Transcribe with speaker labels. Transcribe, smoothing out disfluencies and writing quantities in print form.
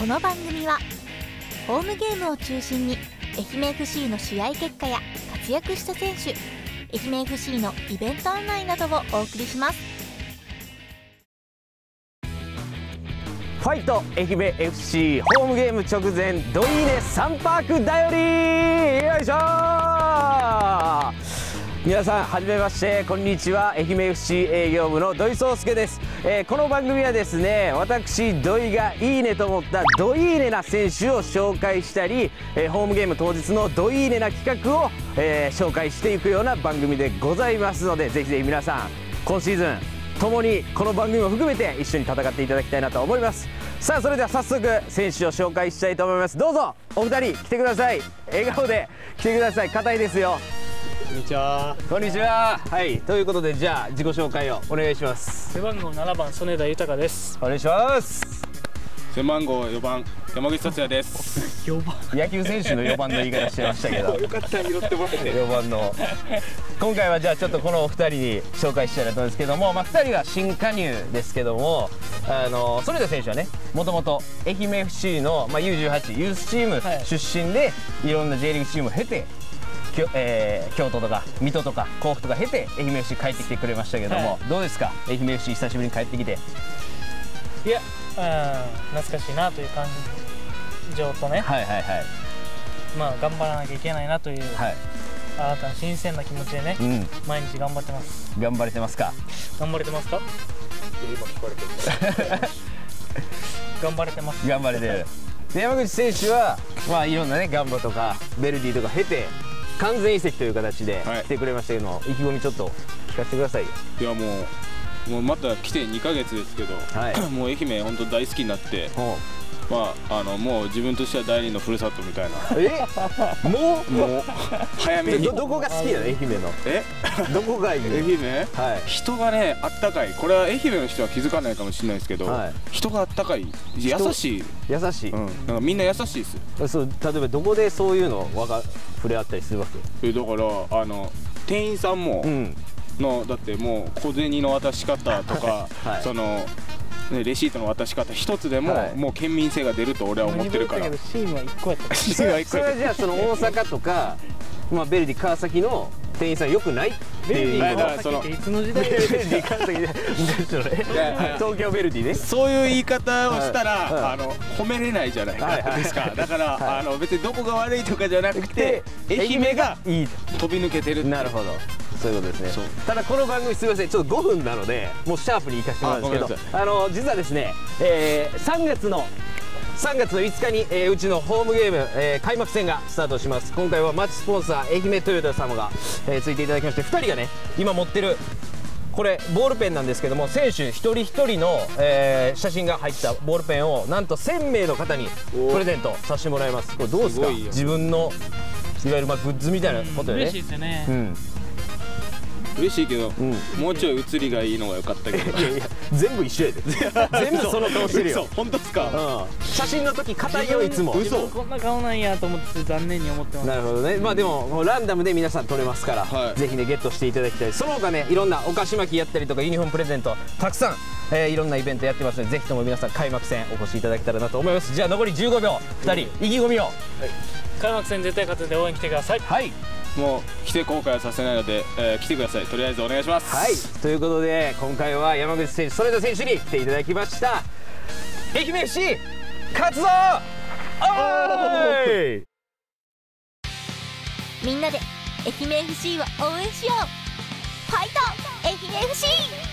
Speaker 1: この番組はホームゲームを中心に愛媛 FC の試合結果や活躍した選手、愛媛 FC のイベント案内などをお送りします。
Speaker 2: ファイト愛媛 FC ホームゲーム直前ドイーネサンパークだより、よいしょー。皆さんはじめまして、こんにちは。愛媛 FC 営業部の土井壮介です。この番組はですね、私土井がいいねと思ったドイーネな選手を紹介したり、ホームゲーム当日のドイーネな企画を、紹介していくような番組でございますので、ぜひぜひ皆さん今シーズンともにこの番組も含めて一緒に戦っていただきたいなと思います。さあ、それでは早速選手を紹介したいと思います。どうぞお二人来てください。笑顔で来てください。硬いですよ。
Speaker 3: こんにちは。
Speaker 2: こんにちは。はい、ということでじゃあ自己紹介をお願いします。
Speaker 3: 背番号7番曽根田豊です。
Speaker 2: お願いします。
Speaker 4: 背番号4番山口達也です。
Speaker 3: 4番
Speaker 2: 野球選手の4番の言い方してましたけど
Speaker 4: よかった拾ってもらって
Speaker 2: 4番の今回はじゃあちょっとこのお二人に紹介したいなと思うんですけども、2人は新加入ですけども、それぞれ選手はね、もともと愛媛 FC の、U18 ユースチーム出身で、いろんな J リーグチームを経て京都とか水戸とか甲府とか経て愛媛 FC 帰ってきてくれましたけども、どうですか愛媛 FC 久しぶりに帰ってきて。
Speaker 3: いや、懐かしいなという感情とね、頑張らなきゃいけないなという、新たな新鮮な気持ちでね、毎日頑張ってます。
Speaker 2: 頑張れてますか。
Speaker 3: 頑張れてますか。
Speaker 4: 今聞こえてる
Speaker 3: 頑張れてます。
Speaker 2: 頑張れてる。で、山口選手は、いろんなねガンバとかベルディとか経て完全移籍という形で来てくれましたけども、意気込みちょっと聞かせてくださいよ。
Speaker 4: いや、もうまた来て2ヶ月ですけど、もう愛媛本当大好きになって、もう自分としては第二のふるさとみたいな。もう早めに。
Speaker 2: どこが好きなの愛媛の。どこがいいの。
Speaker 4: 愛媛、人がねあったかい。これは愛媛の人は気づかないかもしれないですけど、人があったかい、優しい。
Speaker 2: 優しい。
Speaker 4: なんかみんな優しいです。
Speaker 2: そう、例えばどこでそういうの触れ合ったりするわけ。
Speaker 4: だから店員さんも、だってもう小銭の渡し方とか、そのレシートの渡し方一つでも、もう県民性が出ると俺は思ってるから。
Speaker 3: シーンは1個やった。
Speaker 2: それはじゃあその大阪とか、ベルディ川崎の店員さんよくないっていう。
Speaker 3: ベルディ川崎っていつの時代。
Speaker 2: ベルディ川崎で東京ベルディね。
Speaker 4: そういう言い方をしたら褒めれないじゃないですか。だから別にどこが悪いとかじゃなくて、愛媛がいい飛び抜けてる。
Speaker 2: なるほど、そういうことですね。ただこの番組すみません、ちょっと5分なのでもうシャープに行かせてもらうんですけど、実はですね、3月の5日に、うちのホームゲーム、開幕戦がスタートします。今回はマッチスポンサー愛媛トヨタ様が、ついていただきまして、2人がね今持ってるこれボールペンなんですけども、選手一人一人の、写真が入ったボールペンをなんと1000名の方にプレゼントさせてもらいます。これどうですか。自分のいわゆるグッズみたいなことでね。
Speaker 3: 嬉しいですよね。
Speaker 4: 嬉しいけど、もうちょい写りがいいのが良かったけど。
Speaker 2: いや全部一緒やで。全部その顔してるよ。
Speaker 4: 本当ですか。
Speaker 2: 写真の時硬いよいつも。
Speaker 3: 嘘。こんな顔なんやと思って残念に思ってます。
Speaker 2: なるほどね。でもランダムで皆さん撮れますから、ぜひねゲットしていただきたい。その他ね、いろんなお菓子巻きやったりとかユニフォームプレゼントたくさん、いろんなイベントやってますので、ぜひとも皆さん開幕戦お越しいただけたらなと思います。じゃあ残り15秒、2人意気込みを。
Speaker 3: 開幕戦絶対勝つんで応援来てください。
Speaker 2: はい。
Speaker 4: もう来て後悔はさせないので、来てください。とりあえずお願いします。
Speaker 2: はい、ということで今回は山口選手、それぞれ選手に来ていただきました。愛媛 FC 勝つぞーい。
Speaker 1: みんなで愛媛 FC を応援しよう。ファイト愛媛 FC。